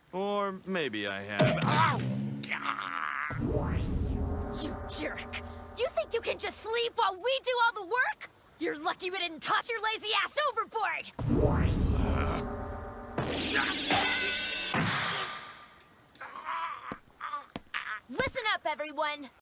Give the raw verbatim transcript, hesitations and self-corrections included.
Or maybe I have. Ow! You jerk! You think you can just sleep while we do all the work? You're lucky we didn't toss your lazy ass overboard! Listen up, everyone!